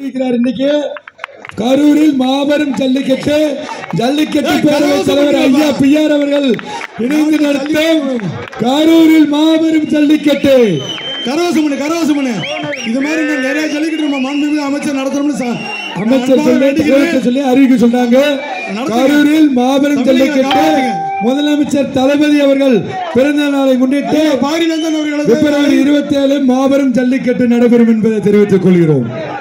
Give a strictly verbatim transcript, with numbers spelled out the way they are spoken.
இன்னைக்கு கரூரில் மாபெரும் ஜல்லிக்கட்டு ஜல்லிக்கட்டு பேரவை தலைவர் ஐயா பிஆர் அவர்கள் இணைந்து நடத்தும் கரூரில் மாபெரும் ஜல்லிக்கட்டு. கரவசமனு கரவசமனு இது மாதிரி நிறைய ஜல்லிக்கட்டு நம்ம மாண்புமிகு அமைச்சர் நடத்தணும்னு அமைச்சர் சொல்லி சொல்லி அறிவிக்க சொன்னாங்க. கரூரில் மாபெரும் ஜல்லிக்கட்டு முதலமைச்சர் தளபதி அவர்கள் பிறந்த நாளை முன்னிட்டு பிப்ரவரி இருபத்தி ஏழு மாபெரும் ஜல்லிக்கட்டு நடைபெறும் என்பதை தெரிவித்துக் கொள்கிறோம்.